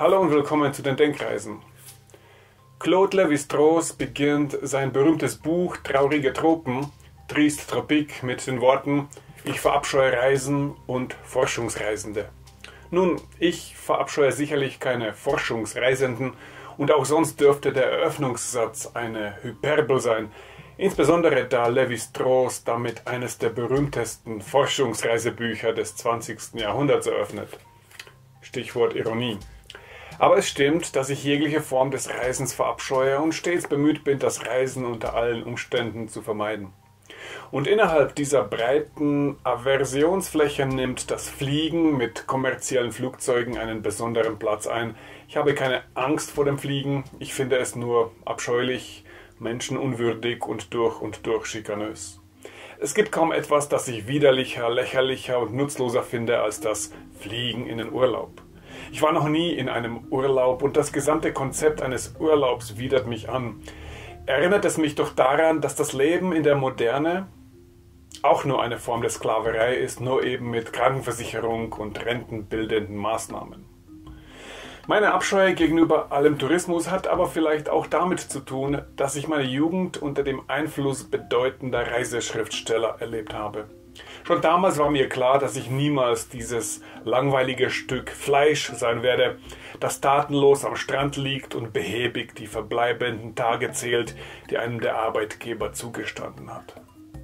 Hallo und willkommen zu den Denkreisen. Claude Lévi-Strauss beginnt sein berühmtes Buch Traurige Tropen, Triste Tropique, mit den Worten: Ich verabscheue Reisen und Forschungsreisende. Nun, ich verabscheue sicherlich keine Forschungsreisenden und auch sonst dürfte der Eröffnungssatz eine Hyperbel sein, insbesondere da Lévi-Strauss damit eines der berühmtesten Forschungsreisebücher des 20. Jahrhunderts eröffnet. Stichwort Ironie. Aber es stimmt, dass ich jegliche Form des Reisens verabscheue und stets bemüht bin, das Reisen unter allen Umständen zu vermeiden. Und innerhalb dieser breiten Aversionsfläche nimmt das Fliegen mit kommerziellen Flugzeugen einen besonderen Platz ein. Ich habe keine Angst vor dem Fliegen, ich finde es nur abscheulich, menschenunwürdig und durch schikanös. Es gibt kaum etwas, das ich widerlicher, lächerlicher und nutzloser finde als das Fliegen in den Urlaub. Ich war noch nie in einem Urlaub und das gesamte Konzept eines Urlaubs widert mich an. Erinnert es mich doch daran, dass das Leben in der Moderne auch nur eine Form der Sklaverei ist, nur eben mit Krankenversicherung und rentenbildenden Maßnahmen. Meine Abscheu gegenüber allem Tourismus hat aber vielleicht auch damit zu tun, dass ich meine Jugend unter dem Einfluss bedeutender Reiseschriftsteller erlebt habe. Schon damals war mir klar, dass ich niemals dieses langweilige Stück Fleisch sein werde, das tatenlos am Strand liegt und behäbig die verbleibenden Tage zählt, die einem der Arbeitgeber zugestanden hat.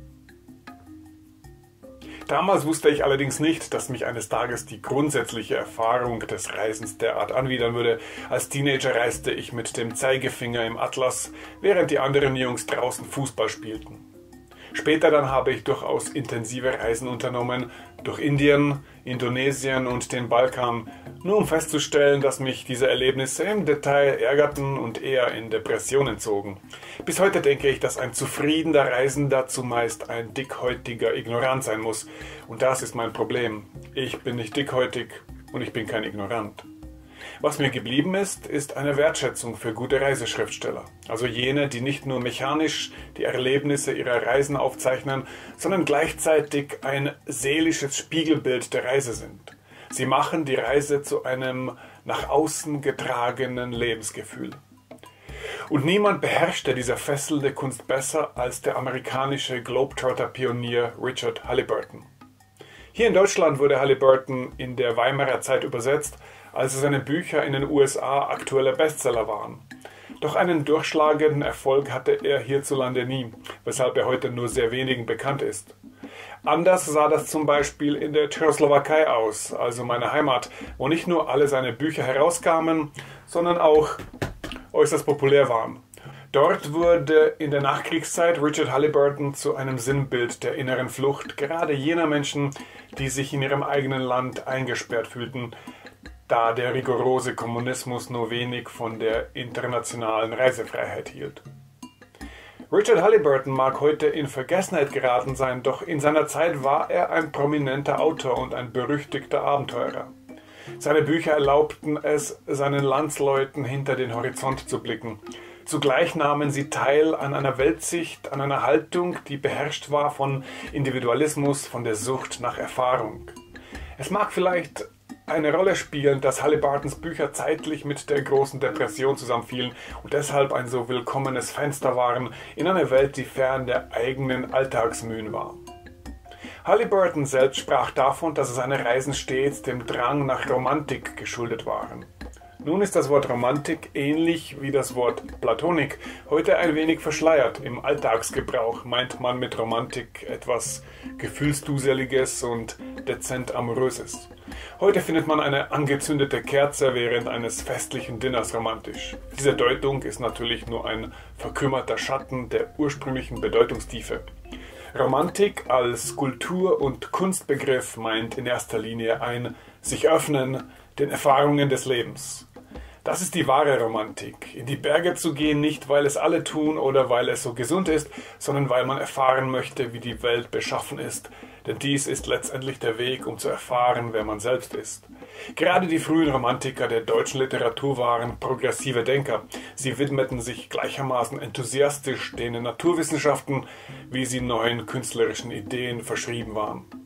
Damals wusste ich allerdings nicht, dass mich eines Tages die grundsätzliche Erfahrung des Reisens derart anwidern würde. Als Teenager reiste ich mit dem Zeigefinger im Atlas, während die anderen Jungs draußen Fußball spielten. Später dann habe ich durchaus intensive Reisen unternommen, durch Indien, Indonesien und den Balkan, nur um festzustellen, dass mich diese Erlebnisse im Detail ärgerten und eher in Depressionen zogen. Bis heute denke ich, dass ein zufriedener Reisender zumeist ein dickhäutiger Ignorant sein muss. Und das ist mein Problem. Ich bin nicht dickhäutig und ich bin kein Ignorant. Was mir geblieben ist, ist eine Wertschätzung für gute Reiseschriftsteller. Also jene, die nicht nur mechanisch die Erlebnisse ihrer Reisen aufzeichnen, sondern gleichzeitig ein seelisches Spiegelbild der Reise sind. Sie machen die Reise zu einem nach außen getragenen Lebensgefühl. Und niemand beherrschte diese fesselnde Kunst besser als der amerikanische Globetrotter-Pionier Richard Halliburton. Hier in Deutschland wurde Halliburton in der Weimarer Zeit übersetzt, als seine Bücher in den USA aktuelle Bestseller waren. Doch einen durchschlagenden Erfolg hatte er hierzulande nie, weshalb er heute nur sehr wenigen bekannt ist. Anders sah das zum Beispiel in der Tschechoslowakei aus, also meiner Heimat, wo nicht nur alle seine Bücher herauskamen, sondern auch äußerst populär waren. Dort wurde in der Nachkriegszeit Richard Halliburton zu einem Sinnbild der inneren Flucht, gerade jener Menschen, die sich in ihrem eigenen Land eingesperrt fühlten, da der rigorose Kommunismus nur wenig von der internationalen Reisefreiheit hielt. Richard Halliburton mag heute in Vergessenheit geraten sein, doch in seiner Zeit war er ein prominenter Autor und ein berüchtigter Abenteurer. Seine Bücher erlaubten es seinen Landsleuten hinter den Horizont zu blicken. Zugleich nahmen sie teil an einer Weltsicht, an einer Haltung, die beherrscht war von Individualismus, von der Sucht nach Erfahrung. Es mag vielleicht eine Rolle spielen, dass Halliburtons Bücher zeitlich mit der großen Depression zusammenfielen und deshalb ein so willkommenes Fenster waren in eine Welt, die fern der eigenen Alltagsmühen war. Halliburton selbst sprach davon, dass seine Reisen stets dem Drang nach Romantik geschuldet waren. Nun ist das Wort Romantik ähnlich wie das Wort Platonik heute ein wenig verschleiert. Im Alltagsgebrauch meint man mit Romantik etwas Gefühlsduseliges und dezent Amoröses. Heute findet man eine angezündete Kerze während eines festlichen Dinners romantisch. Diese Deutung ist natürlich nur ein verkümmerter Schatten der ursprünglichen Bedeutungstiefe. Romantik als Kultur- und Kunstbegriff meint in erster Linie ein sich öffnen den Erfahrungen des Lebens. Das ist die wahre Romantik. In die Berge zu gehen, nicht weil es alle tun oder weil es so gesund ist, sondern weil man erfahren möchte, wie die Welt beschaffen ist. Denn dies ist letztendlich der Weg, um zu erfahren, wer man selbst ist. Gerade die frühen Romantiker der deutschen Literatur waren progressive Denker. Sie widmeten sich gleichermaßen enthusiastisch den Naturwissenschaften, wie sie neuen künstlerischen Ideen verschrieben waren.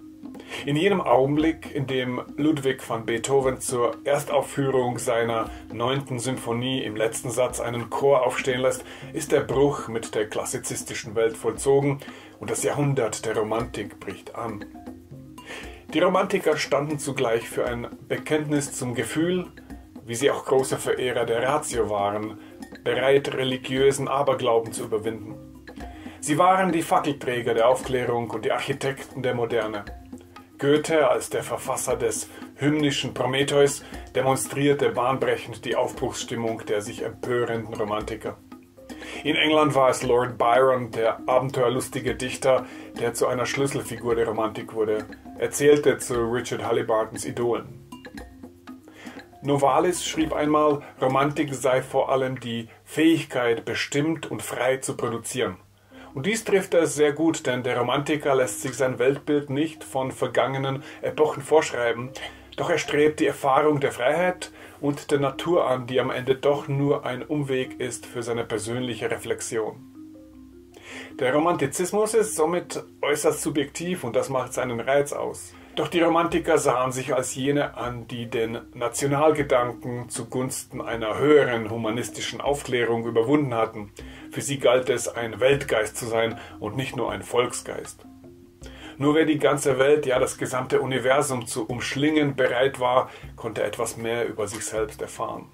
In jenem Augenblick, in dem Ludwig van Beethoven zur Erstaufführung seiner 9. Symphonie im letzten Satz einen Chor aufstehen lässt, ist der Bruch mit der klassizistischen Welt vollzogen und das Jahrhundert der Romantik bricht an. Die Romantiker standen zugleich für ein Bekenntnis zum Gefühl, wie sie auch große Verehrer der Ratio waren, bereit, religiösen Aberglauben zu überwinden. Sie waren die Fackelträger der Aufklärung und die Architekten der Moderne. Goethe als der Verfasser des hymnischen Prometheus demonstrierte bahnbrechend die Aufbruchsstimmung der sich empörenden Romantiker. In England war es Lord Byron, der abenteuerlustige Dichter, der zu einer Schlüsselfigur der Romantik wurde. Er zählte zu Richard Halliburtons Idolen. Novalis schrieb einmal, Romantik sei vor allem die Fähigkeit, bestimmt und frei zu produzieren. Und dies trifft es sehr gut, denn der Romantiker lässt sich sein Weltbild nicht von vergangenen Epochen vorschreiben, doch er strebt die Erfahrung der Freiheit und der Natur an, die am Ende doch nur ein Umweg ist für seine persönliche Reflexion. Der Romantizismus ist somit äußerst subjektiv und das macht seinen Reiz aus. Doch die Romantiker sahen sich als jene an, die den Nationalgedanken zugunsten einer höheren humanistischen Aufklärung überwunden hatten. Für sie galt es, ein Weltgeist zu sein und nicht nur ein Volksgeist. Nur wer die ganze Welt, ja das gesamte Universum zu umschlingen bereit war, konnte etwas mehr über sich selbst erfahren.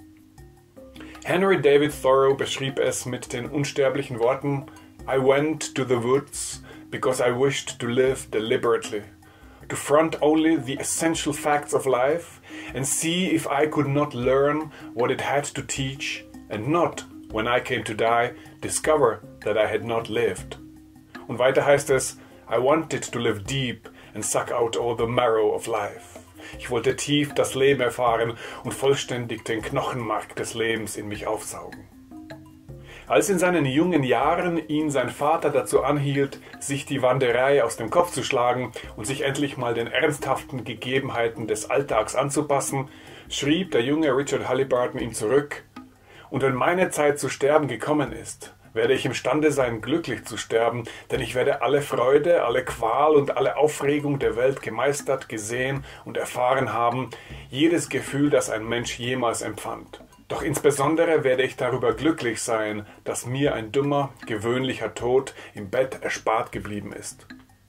Henry David Thoreau beschrieb es mit den unsterblichen Worten: I went to the woods because I wished to live deliberately. To front only the essential facts of life and see if I could not learn what it had to teach and not, when I came to die, discover that I had not lived. Und weiter heißt es, I wanted to live deep and suck out all the marrow of life. Ich wollte tief das Leben erfahren und vollständig den Knochenmark des Lebens in mich aufsaugen. Als in seinen jungen Jahren ihn sein Vater dazu anhielt, sich die Wanderei aus dem Kopf zu schlagen und sich endlich mal den ernsthaften Gegebenheiten des Alltags anzupassen, schrieb der junge Richard Halliburton ihm zurück: Und wenn meine Zeit zu sterben gekommen ist, werde ich imstande sein, glücklich zu sterben, denn ich werde alle Freude, alle Qual und alle Aufregung der Welt gemeistert, gesehen und erfahren haben, jedes Gefühl, das ein Mensch jemals empfand. Doch insbesondere werde ich darüber glücklich sein, dass mir ein dummer, gewöhnlicher Tod im Bett erspart geblieben ist.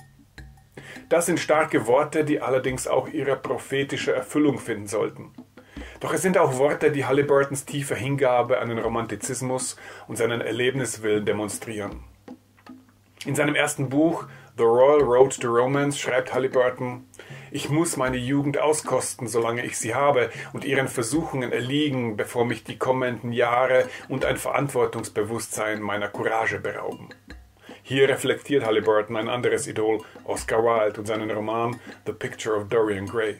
Das sind starke Worte, die allerdings auch ihre prophetische Erfüllung finden sollten. Doch es sind auch Worte, die Halliburtons tiefe Hingabe an den Romantizismus und seinen Erlebniswillen demonstrieren. In seinem ersten Buch The Royal Road to Romance schreibt Halliburton: Ich muss meine Jugend auskosten, solange ich sie habe, und ihren Versuchungen erliegen, bevor mich die kommenden Jahre und ein Verantwortungsbewusstsein meiner Courage berauben. Hier reflektiert Halliburton ein anderes Idol, Oscar Wilde, und seinen Roman The Picture of Dorian Gray.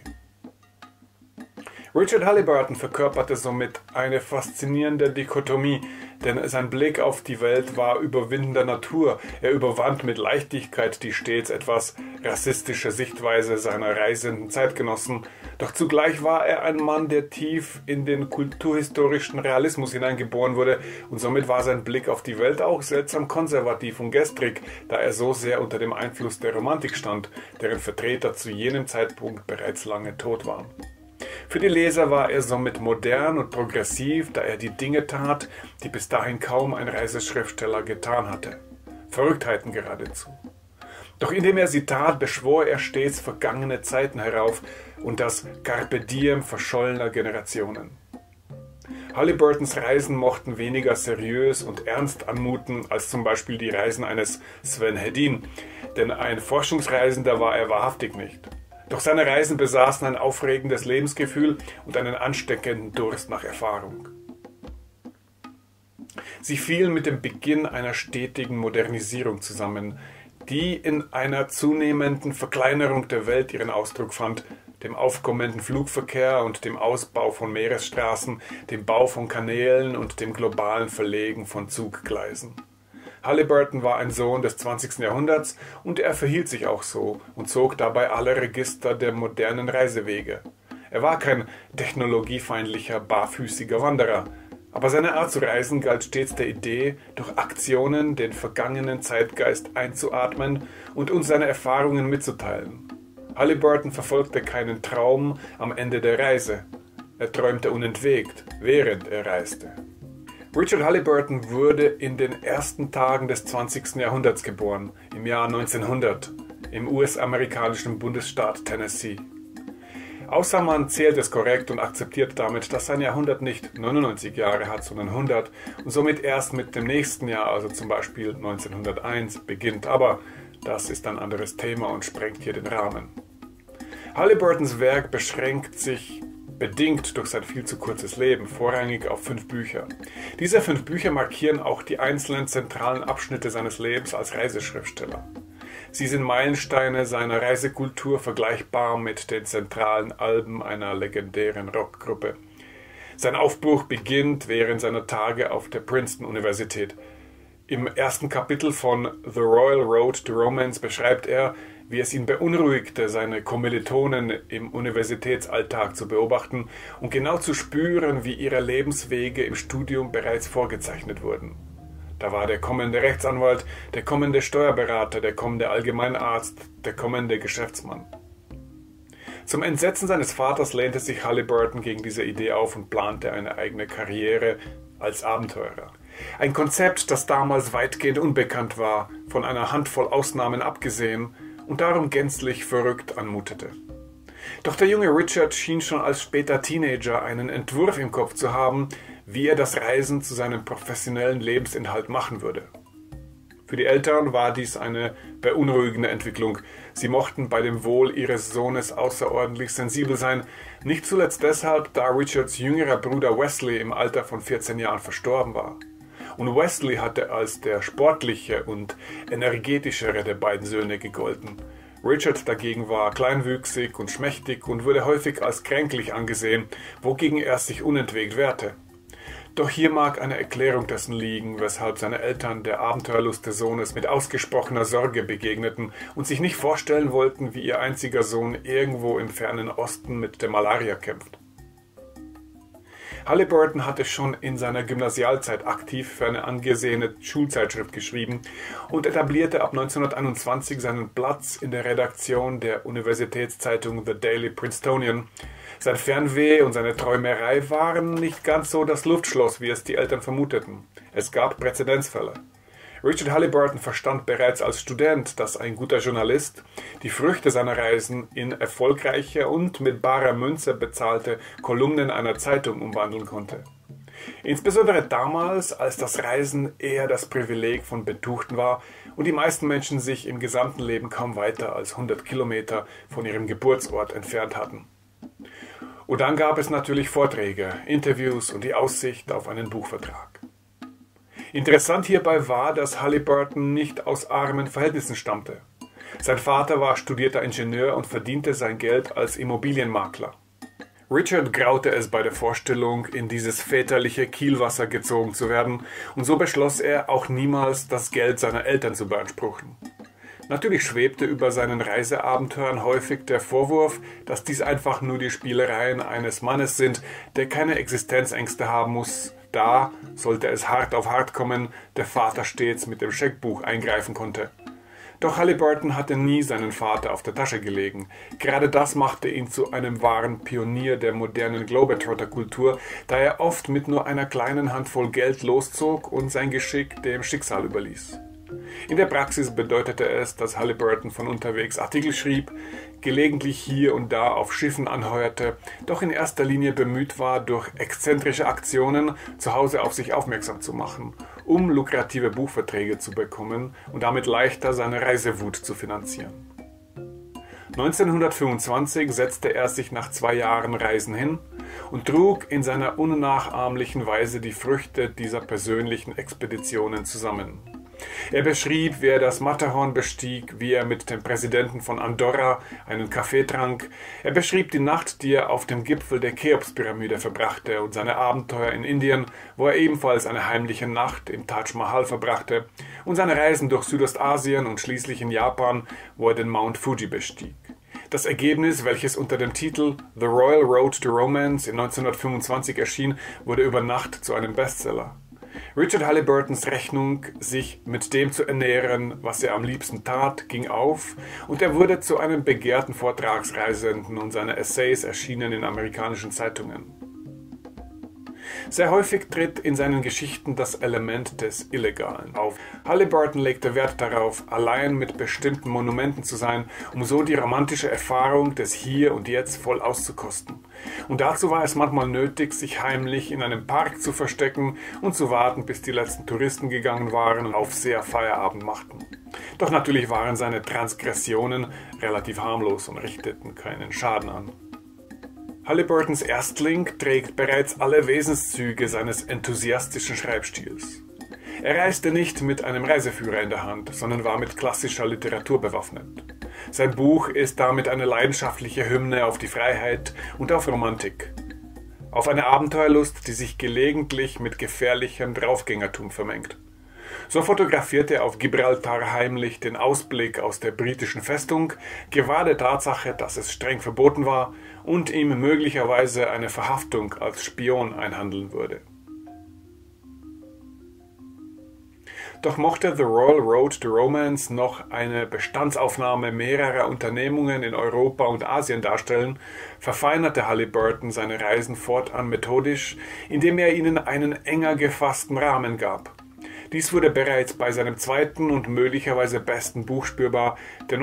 Richard Halliburton verkörperte somit eine faszinierende Dichotomie, denn sein Blick auf die Welt war überwindender Natur. Er überwand mit Leichtigkeit die stets etwas rassistische Sichtweise seiner reisenden Zeitgenossen, doch zugleich war er ein Mann, der tief in den kulturhistorischen Realismus hineingeboren wurde, und somit war sein Blick auf die Welt auch seltsam konservativ und gestrig, da er so sehr unter dem Einfluss der Romantik stand, deren Vertreter zu jenem Zeitpunkt bereits lange tot waren. Für die Leser war er somit modern und progressiv, da er die Dinge tat, die bis dahin kaum ein Reiseschriftsteller getan hatte. Verrücktheiten geradezu. Doch indem er sie tat, beschwor er stets vergangene Zeiten herauf und das Carpe Diem verschollener Generationen. Halliburtons Reisen mochten weniger seriös und ernst anmuten als zum Beispiel die Reisen eines Sven Hedin, denn ein Forschungsreisender war er wahrhaftig nicht. Doch seine Reisen besaßen ein aufregendes Lebensgefühl und einen ansteckenden Durst nach Erfahrung. Sie fielen mit dem Beginn einer stetigen Modernisierung zusammen, die in einer zunehmenden Verkleinerung der Welt ihren Ausdruck fand, dem aufkommenden Flugverkehr und dem Ausbau von Meeresstraßen, dem Bau von Kanälen und dem globalen Verlegen von Zuggleisen. Halliburton war ein Sohn des 20. Jahrhunderts und er verhielt sich auch so und zog dabei alle Register der modernen Reisewege. Er war kein technologiefeindlicher, barfüßiger Wanderer, aber seine Art zu reisen galt stets der Idee, durch Aktionen den vergangenen Zeitgeist einzuatmen und uns seine Erfahrungen mitzuteilen. Halliburton verfolgte keinen Traum am Ende der Reise. Er träumte unentwegt, während er reiste. Richard Halliburton wurde in den ersten Tagen des 20. Jahrhunderts geboren, im Jahr 1900, im US-amerikanischen Bundesstaat Tennessee. Außer man zählt es korrekt und akzeptiert damit, dass sein Jahrhundert nicht 99 Jahre hat, sondern 100 und somit erst mit dem nächsten Jahr, also zum Beispiel 1901, beginnt. Aber das ist ein anderes Thema und sprengt hier den Rahmen. Halliburtons Werk beschränkt sich bedingt durch sein viel zu kurzes Leben vorrangig auf 5 Bücher. Diese 5 Bücher markieren auch die einzelnen zentralen Abschnitte seines Lebens als Reiseschriftsteller. Sie sind Meilensteine seiner Reisekultur, vergleichbar mit den zentralen Alben einer legendären Rockgruppe. Sein Aufbruch beginnt während seiner Tage auf der Princeton-Universität. Im ersten Kapitel von The Royal Road to Romance beschreibt er, wie es ihn beunruhigte, seine Kommilitonen im Universitätsalltag zu beobachten und genau zu spüren, wie ihre Lebenswege im Studium bereits vorgezeichnet wurden. Da war der kommende Rechtsanwalt, der kommende Steuerberater, der kommende Allgemeinarzt, der kommende Geschäftsmann. Zum Entsetzen seines Vaters lehnte sich Halliburton gegen diese Idee auf und plante eine eigene Karriere als Abenteurer. Ein Konzept, das damals weitgehend unbekannt war, von einer Handvoll Ausnahmen abgesehen und darum gänzlich verrückt anmutete. Doch der junge Richard schien schon als später Teenager einen Entwurf im Kopf zu haben, wie er das Reisen zu seinem professionellen Lebensinhalt machen würde. Für die Eltern war dies eine beunruhigende Entwicklung. Sie mochten bei dem Wohl ihres Sohnes außerordentlich sensibel sein, nicht zuletzt deshalb, da Richards jüngerer Bruder Wesley im Alter von 14 Jahren verstorben war. Und Wesley hatte als der sportliche und energetischere der beiden Söhne gegolten. Richard dagegen war kleinwüchsig und schmächtig und wurde häufig als kränklich angesehen, wogegen er sich unentwegt wehrte. Doch hier mag eine Erklärung dessen liegen, weshalb seine Eltern der Abenteuerlust des Sohnes mit ausgesprochener Sorge begegneten und sich nicht vorstellen wollten, wie ihr einziger Sohn irgendwo im fernen Osten mit der Malaria kämpft. Halliburton hatte schon in seiner Gymnasialzeit aktiv für eine angesehene Schulzeitschrift geschrieben und etablierte ab 1921 seinen Platz in der Redaktion der Universitätszeitung The Daily Princetonian. Sein Fernweh und seine Träumerei waren nicht ganz so das Luftschloss, wie es die Eltern vermuteten. Es gab Präzedenzfälle. Richard Halliburton verstand bereits als Student, dass ein guter Journalist die Früchte seiner Reisen in erfolgreiche und mit barer Münze bezahlte Kolumnen einer Zeitung umwandeln konnte. Insbesondere damals, als das Reisen eher das Privileg von Betuchten war und die meisten Menschen sich im gesamten Leben kaum weiter als 100 Kilometer von ihrem Geburtsort entfernt hatten. Und dann gab es natürlich Vorträge, Interviews und die Aussicht auf einen Buchvertrag. Interessant hierbei war, dass Halliburton nicht aus armen Verhältnissen stammte. Sein Vater war studierter Ingenieur und verdiente sein Geld als Immobilienmakler. Richard graute es bei der Vorstellung, in dieses väterliche Kielwasser gezogen zu werden, und so beschloss er, auch niemals das Geld seiner Eltern zu beanspruchen. Natürlich schwebte über seinen Reiseabenteuern häufig der Vorwurf, dass dies einfach nur die Spielereien eines Mannes sind, der keine Existenzängste haben muss, da, sollte es hart auf hart kommen, der Vater stets mit dem Scheckbuch eingreifen konnte. Doch Halliburton hatte nie seinen Vater auf der Tasche gelegen. Gerade das machte ihn zu einem wahren Pionier der modernen Globetrotter-Kultur, da er oft mit nur einer kleinen Handvoll Geld loszog und sein Geschick dem Schicksal überließ. In der Praxis bedeutete es, dass Halliburton von unterwegs Artikel schrieb, gelegentlich hier und da auf Schiffen anheuerte, doch in erster Linie bemüht war, durch exzentrische Aktionen zu Hause auf sich aufmerksam zu machen, um lukrative Buchverträge zu bekommen und damit leichter seine Reisewut zu finanzieren. 1925 setzte er sich nach 2 Jahren Reisen hin und trug in seiner unnachahmlichen Weise die Früchte dieser persönlichen Expeditionen zusammen. Er beschrieb, wie er das Matterhorn bestieg, wie er mit dem Präsidenten von Andorra einen Kaffee trank. Er beschrieb die Nacht, die er auf dem Gipfel der Cheops-Pyramide verbrachte, und seine Abenteuer in Indien, wo er ebenfalls eine heimliche Nacht im Taj Mahal verbrachte, und seine Reisen durch Südostasien und schließlich in Japan, wo er den Mount Fuji bestieg. Das Ergebnis, welches unter dem Titel The Royal Road to Romance in 1925 erschien, wurde über Nacht zu einem Bestseller. Richard Halliburtons Rechnung, sich mit dem zu ernähren, was er am liebsten tat, ging auf und er wurde zu einem begehrten Vortragsreisenden und seine Essays erschienen in amerikanischen Zeitungen. Sehr häufig tritt in seinen Geschichten das Element des Illegalen auf. Halliburton legte Wert darauf, allein mit bestimmten Monumenten zu sein, um so die romantische Erfahrung des Hier und Jetzt voll auszukosten. Und dazu war es manchmal nötig, sich heimlich in einem Park zu verstecken und zu warten, bis die letzten Touristen gegangen waren und auf sehr Feierabend machten. Doch natürlich waren seine Transgressionen relativ harmlos und richteten keinen Schaden an. Halliburtons Erstling trägt bereits alle Wesenszüge seines enthusiastischen Schreibstils. Er reiste nicht mit einem Reiseführer in der Hand, sondern war mit klassischer Literatur bewaffnet. Sein Buch ist damit eine leidenschaftliche Hymne auf die Freiheit und auf Romantik. Auf eine Abenteuerlust, die sich gelegentlich mit gefährlichem Draufgängertum vermengt. So fotografierte er auf Gibraltar heimlich den Ausblick aus der britischen Festung, gewahr der Tatsache, dass es streng verboten war und ihm möglicherweise eine Verhaftung als Spion einhandeln würde. Doch mochte The Royal Road to Romance noch eine Bestandsaufnahme mehrerer Unternehmungen in Europa und Asien darstellen, verfeinerte Halliburton seine Reisen fortan methodisch, indem er ihnen einen enger gefassten Rahmen gab. Dies wurde bereits bei seinem zweiten und möglicherweise besten Buch spürbar, der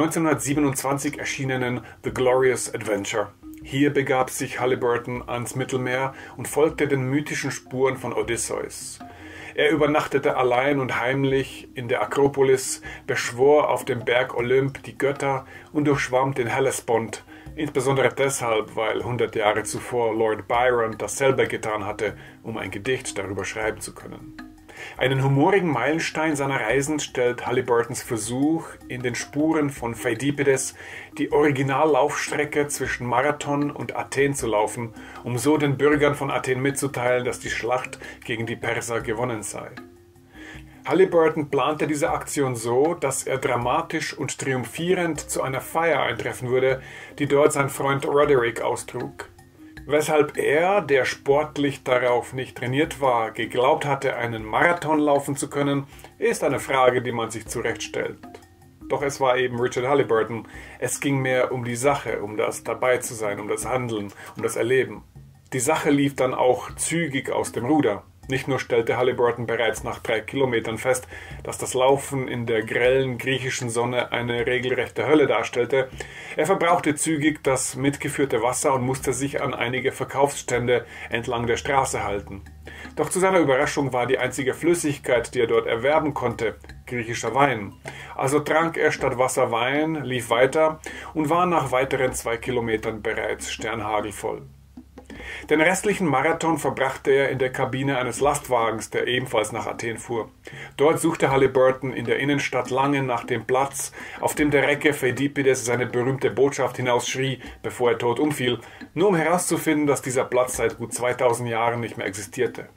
1927 erschienenen The Glorious Adventure. Hier begab sich Halliburton ans Mittelmeer und folgte den mythischen Spuren von Odysseus. Er übernachtete allein und heimlich in der Akropolis, beschwor auf dem Berg Olymp die Götter und durchschwamm den Hellespont, insbesondere deshalb, weil 100 Jahre zuvor Lord Byron dasselbe getan hatte, um ein Gedicht darüber schreiben zu können. Einen humorigen Meilenstein seiner Reisen stellt Halliburtons Versuch, in den Spuren von Pheidippides die Originallaufstrecke zwischen Marathon und Athen zu laufen, um so den Bürgern von Athen mitzuteilen, dass die Schlacht gegen die Perser gewonnen sei. Halliburton plante diese Aktion so, dass er dramatisch und triumphierend zu einer Feier eintreffen würde, die dort sein Freund Roderick austrug. Weshalb er, der sportlich darauf nicht trainiert war, geglaubt hatte, einen Marathon laufen zu können, ist eine Frage, die man sich zurecht stellt. Doch es war eben Richard Halliburton. Es ging mehr um die Sache, um das dabei zu sein, um das Handeln, um das Erleben. Die Sache lief dann auch zügig aus dem Ruder. Nicht nur stellte Halliburton bereits nach 3 Kilometern fest, dass das Laufen in der grellen griechischen Sonne eine regelrechte Hölle darstellte, er verbrauchte zügig das mitgeführte Wasser und musste sich an einige Verkaufsstände entlang der Straße halten. Doch zu seiner Überraschung war die einzige Flüssigkeit, die er dort erwerben konnte, griechischer Wein. Also trank er statt Wasser Wein, lief weiter und war nach weiteren 2 Kilometern bereits sternhagelvoll. Den restlichen Marathon verbrachte er in der Kabine eines Lastwagens, der ebenfalls nach Athen fuhr. Dort suchte Halliburton in der Innenstadt lange nach dem Platz, auf dem der Recke Pheidippides seine berühmte Botschaft hinausschrie, bevor er tot umfiel, nur um herauszufinden, dass dieser Platz seit gut 2000 Jahren nicht mehr existierte.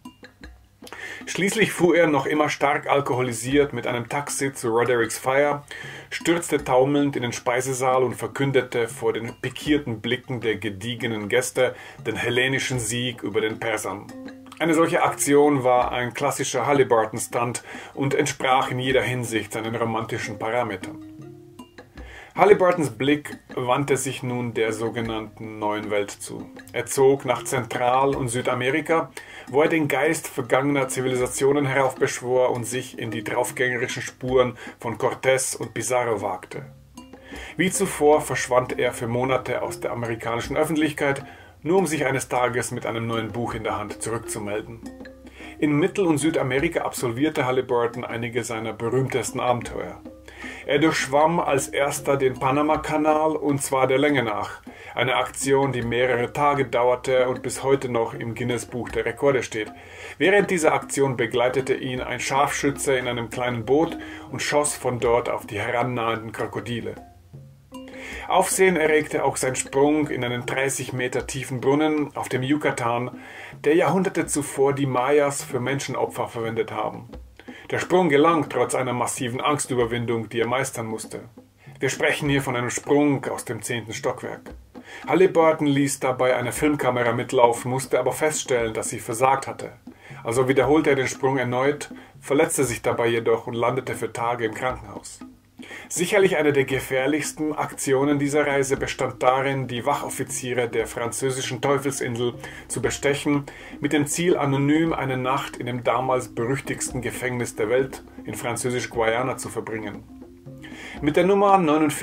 Schließlich fuhr er noch immer stark alkoholisiert mit einem Taxi zu Rodericks Feier, stürzte taumelnd in den Speisesaal und verkündete vor den pikierten Blicken der gediegenen Gäste den hellenischen Sieg über den Persern. Eine solche Aktion war ein klassischer Halliburton-Stunt und entsprach in jeder Hinsicht seinen romantischen Parametern. Halliburtons Blick wandte sich nun der sogenannten Neuen Welt zu. Er zog nach Zentral- und Südamerika, wo er den Geist vergangener Zivilisationen heraufbeschwor und sich in die draufgängerischen Spuren von Cortés und Pizarro wagte. Wie zuvor verschwand er für Monate aus der amerikanischen Öffentlichkeit, nur um sich eines Tages mit einem neuen Buch in der Hand zurückzumelden. In Mittel- und Südamerika absolvierte Halliburton einige seiner berühmtesten Abenteuer. Er durchschwamm als erster den Panama-Kanal und zwar der Länge nach. Eine Aktion, die mehrere Tage dauerte und bis heute noch im Guinness-Buch der Rekorde steht. Während dieser Aktion begleitete ihn ein Scharfschütze in einem kleinen Boot und schoss von dort auf die herannahenden Krokodile. Aufsehen erregte auch sein Sprung in einen 30 Meter tiefen Brunnen auf dem Yucatan, der Jahrhunderte zuvor die Mayas für Menschenopfer verwendet haben. Der Sprung gelang trotz einer massiven Angstüberwindung, die er meistern musste. Wir sprechen hier von einem Sprung aus dem 10. Stockwerk. Halliburton ließ dabei eine Filmkamera mitlaufen, musste aber feststellen, dass sie versagt hatte. Also wiederholte er den Sprung erneut, verletzte sich dabei jedoch und landete für Tage im Krankenhaus. Sicherlich eine der gefährlichsten Aktionen dieser Reise bestand darin, die Wachoffiziere der französischen Teufelsinsel zu bestechen, mit dem Ziel, anonym eine Nacht in dem damals berüchtigsten Gefängnis der Welt in Französisch-Guayana zu verbringen. Mit der Nummer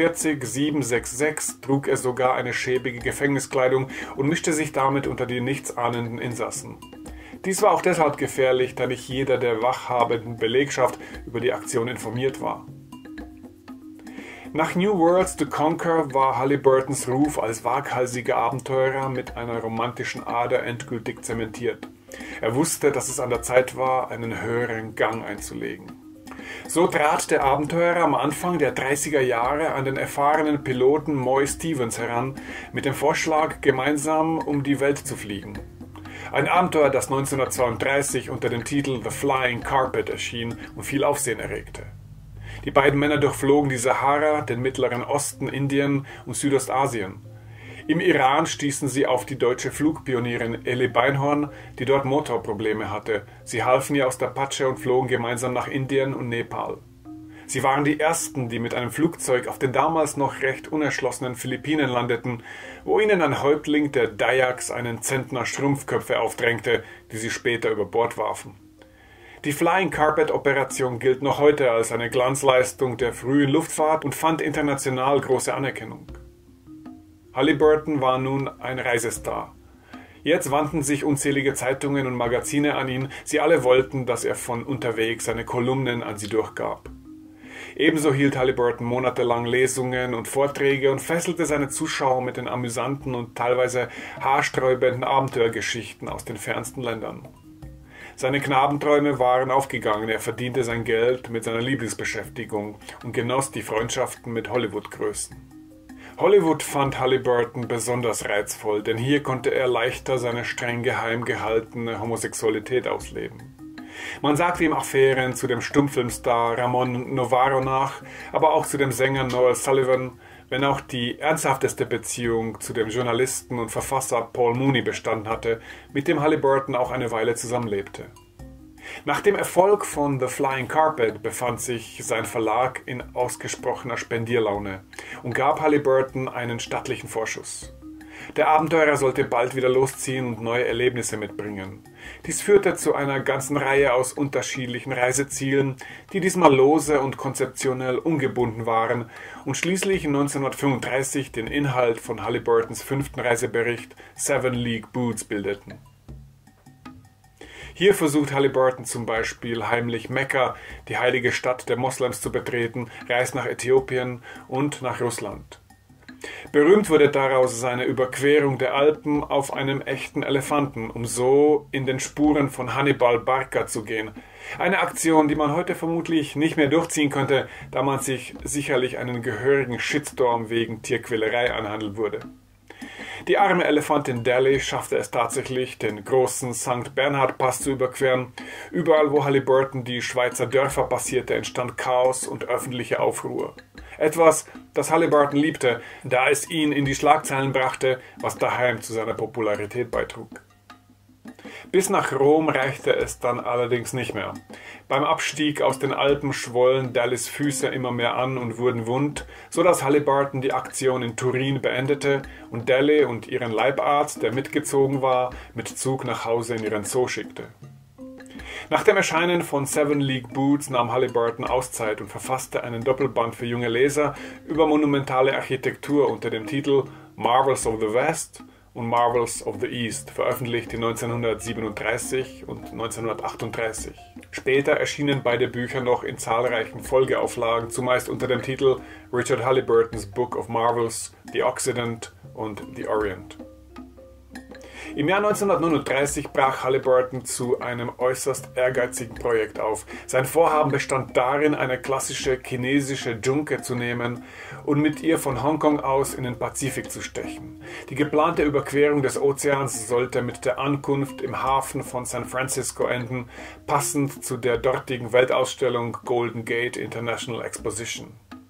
49766 trug er sogar eine schäbige Gefängniskleidung und mischte sich damit unter die nichtsahnenden Insassen. Dies war auch deshalb gefährlich, da nicht jeder der wachhabenden Belegschaft über die Aktion informiert war. Nach New Worlds to Conquer war Halliburtons Ruf als waghalsiger Abenteurer mit einer romantischen Ader endgültig zementiert. Er wusste, dass es an der Zeit war, einen höheren Gang einzulegen. So trat der Abenteurer am Anfang der 30er Jahre an den erfahrenen Piloten Moy Stevens heran, mit dem Vorschlag, gemeinsam um die Welt zu fliegen. Ein Abenteuer, das 1932 unter dem Titel The Flying Carpet erschien und viel Aufsehen erregte. Die beiden Männer durchflogen die Sahara, den Mittleren Osten, Indien und Südostasien. Im Iran stießen sie auf die deutsche Flugpionierin Elly Beinhorn, die dort Motorprobleme hatte. Sie halfen ihr aus der Patsche und flogen gemeinsam nach Indien und Nepal. Sie waren die ersten, die mit einem Flugzeug auf den damals noch recht unerschlossenen Philippinen landeten, wo ihnen ein Häuptling der Dayaks einen Zentner Schrumpfköpfe aufdrängte, die sie später über Bord warfen. Die Flying Carpet Operation gilt noch heute als eine Glanzleistung der frühen Luftfahrt und fand international große Anerkennung. Halliburton war nun ein Reisestar. Jetzt wandten sich unzählige Zeitungen und Magazine an ihn, sie alle wollten, dass er von unterwegs seine Kolumnen an sie durchgab. Ebenso hielt Halliburton monatelang Lesungen und Vorträge und fesselte seine Zuschauer mit den amüsanten und teilweise haarsträubenden Abenteuergeschichten aus den fernsten Ländern. Seine Knabenträume waren aufgegangen, er verdiente sein Geld mit seiner Lieblingsbeschäftigung und genoss die Freundschaften mit Hollywood-Größen. Hollywood fand Halliburton besonders reizvoll, denn hier konnte er leichter seine streng geheim gehaltene Homosexualität ausleben. Man sagte ihm Affären zu dem Stummfilmstar Ramon Novarro nach, aber auch zu dem Sänger Noel Sullivan, wenn auch die ernsthafteste Beziehung zu dem Journalisten und Verfasser Paul Mooney bestanden hatte, mit dem Halliburton auch eine Weile zusammenlebte. Nach dem Erfolg von The Flying Carpet befand sich sein Verlag in ausgesprochener Spendierlaune und gab Halliburton einen stattlichen Vorschuss. Der Abenteurer sollte bald wieder losziehen und neue Erlebnisse mitbringen. Dies führte zu einer ganzen Reihe aus unterschiedlichen Reisezielen, die diesmal lose und konzeptionell ungebunden waren und schließlich 1935 den Inhalt von Halliburtons 5. Reisebericht Seven League Boots bildeten. Hier versucht Halliburton zum Beispiel heimlich Mekka, die heilige Stadt der Moslems, zu betreten, reist nach Äthiopien und nach Russland. Berühmt wurde daraus seine Überquerung der Alpen auf einem echten Elefanten, um so in den Spuren von Hannibal Barca zu gehen. Eine Aktion, die man heute vermutlich nicht mehr durchziehen könnte, da man sich sicherlich einen gehörigen Shitstorm wegen Tierquälerei anhandeln würde. Die arme Elefantin Delhi schaffte es tatsächlich, den großen St. Bernhard-Pass zu überqueren. Überall, wo Halliburton die Schweizer Dörfer passierte, entstand Chaos und öffentliche Aufruhr. Etwas, das Halliburton liebte, da es ihn in die Schlagzeilen brachte, was daheim zu seiner Popularität beitrug. Bis nach Rom reichte es dann allerdings nicht mehr. Beim Abstieg aus den Alpen schwollen Dallys Füße immer mehr an und wurden wund, so dass Halliburton die Aktion in Turin beendete und Dally und ihren Leibarzt, der mitgezogen war, mit Zug nach Hause in ihren Zoo schickte. Nach dem Erscheinen von Seven League Boots nahm Halliburton Auszeit und verfasste einen Doppelband für junge Leser über monumentale Architektur unter dem Titel Marvels of the West und Marvels of the East, veröffentlicht in 1937 und 1938. Später erschienen beide Bücher noch in zahlreichen Folgeauflagen, zumeist unter dem Titel Richard Halliburton's Book of Marvels, The Occident und The Orient. Im Jahr 1939 brach Halliburton zu einem äußerst ehrgeizigen Projekt auf. Sein Vorhaben bestand darin, eine klassische chinesische Junke zu nehmen und mit ihr von Hongkong aus in den Pazifik zu stechen. Die geplante Überquerung des Ozeans sollte mit der Ankunft im Hafen von San Francisco enden, passend zu der dortigen Weltausstellung Golden Gate International Exposition.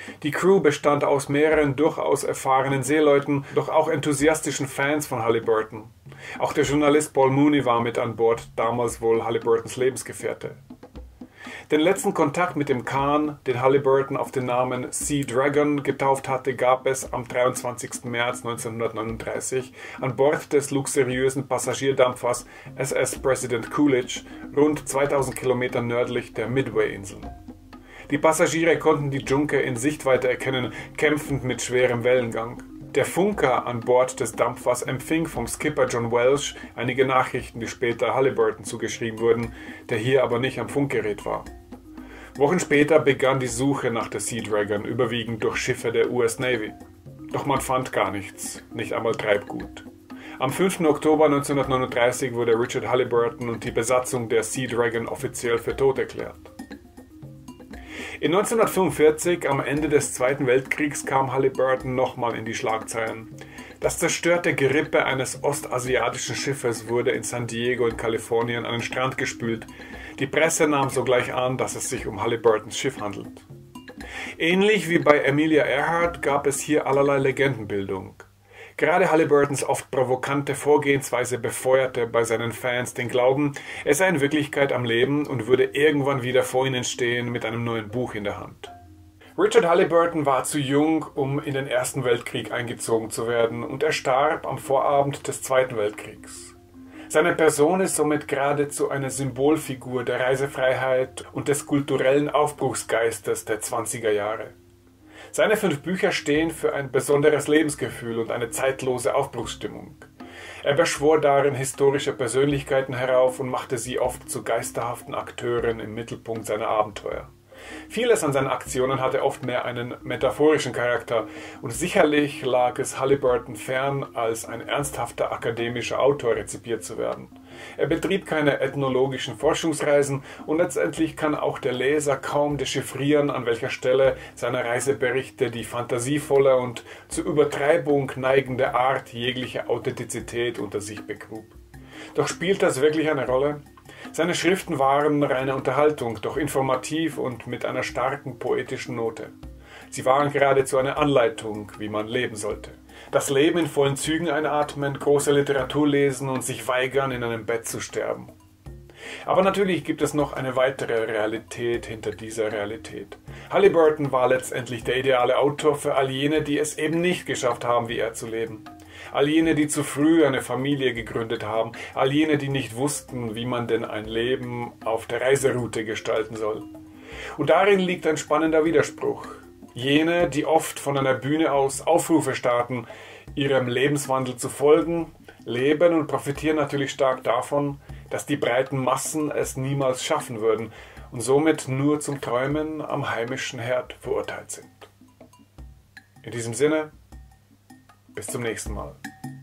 Die Crew bestand aus mehreren durchaus erfahrenen Seeleuten, doch auch enthusiastischen Fans von Halliburton. Auch der Journalist Paul Mooney war mit an Bord, damals wohl Halliburtons Lebensgefährte. Den letzten Kontakt mit dem Kahn, den Halliburton auf den Namen Sea Dragon getauft hatte, gab es am 23. März 1939 an Bord des luxuriösen Passagierdampfers SS President Coolidge, rund 2000 Kilometer nördlich der Midway-Inseln. Die Passagiere konnten die Junke in Sichtweite erkennen, kämpfend mit schwerem Wellengang. Der Funker an Bord des Dampfers empfing vom Skipper John Welsh einige Nachrichten, die später Halliburton zugeschrieben wurden, der hier aber nicht am Funkgerät war. Wochen später begann die Suche nach der Sea Dragon, überwiegend durch Schiffe der US Navy. Doch man fand gar nichts, nicht einmal Treibgut. Am 5. Oktober 1939 wurde Richard Halliburton und die Besatzung der Sea Dragon offiziell für tot erklärt. In 1945, am Ende des Zweiten Weltkriegs, kam Halliburton nochmal in die Schlagzeilen. Das zerstörte Gerippe eines ostasiatischen Schiffes wurde in San Diego in Kalifornien an den Strand gespült. Die Presse nahm sogleich an, dass es sich um Halliburtons Schiff handelt. Ähnlich wie bei Amelia Earhart gab es hier allerlei Legendenbildung. Gerade Halliburtons oft provokante Vorgehensweise befeuerte bei seinen Fans den Glauben, er sei in Wirklichkeit am Leben und würde irgendwann wieder vor ihnen stehen mit einem neuen Buch in der Hand. Richard Halliburton war zu jung, um in den Ersten Weltkrieg eingezogen zu werden, und er starb am Vorabend des Zweiten Weltkriegs. Seine Person ist somit geradezu eine Symbolfigur der Reisefreiheit und des kulturellen Aufbruchsgeistes der 20er Jahre. Seine 5 Bücher stehen für ein besonderes Lebensgefühl und eine zeitlose Aufbruchsstimmung. Er beschwor darin historische Persönlichkeiten herauf und machte sie oft zu geisterhaften Akteuren im Mittelpunkt seiner Abenteuer. Vieles an seinen Aktionen hatte oft mehr einen metaphorischen Charakter und sicherlich lag es Halliburton fern, als ein ernsthafter akademischer Autor rezipiert zu werden. Er betrieb keine ethnologischen Forschungsreisen und letztendlich kann auch der Leser kaum dechiffrieren, an welcher Stelle seiner Reiseberichte die fantasievolle und zur Übertreibung neigende Art jegliche Authentizität unter sich begrub. Doch spielt das wirklich eine Rolle? Seine Schriften waren reine Unterhaltung, doch informativ und mit einer starken poetischen Note. Sie waren geradezu eine Anleitung, wie man leben sollte. Das Leben in vollen Zügen einatmen, große Literatur lesen und sich weigern, in einem Bett zu sterben. Aber natürlich gibt es noch eine weitere Realität hinter dieser Realität. Halliburton war letztendlich der ideale Autor für all jene, die es eben nicht geschafft haben, wie er zu leben. All jene, die zu früh eine Familie gegründet haben, all jene, die nicht wussten, wie man denn ein Leben auf der Reiseroute gestalten soll. Und darin liegt ein spannender Widerspruch. Jene, die oft von einer Bühne aus Aufrufe starten, ihrem Lebenswandel zu folgen, leben und profitieren natürlich stark davon, dass die breiten Massen es niemals schaffen würden und somit nur zum Träumen am heimischen Herd verurteilt sind. In diesem Sinne, bis zum nächsten Mal.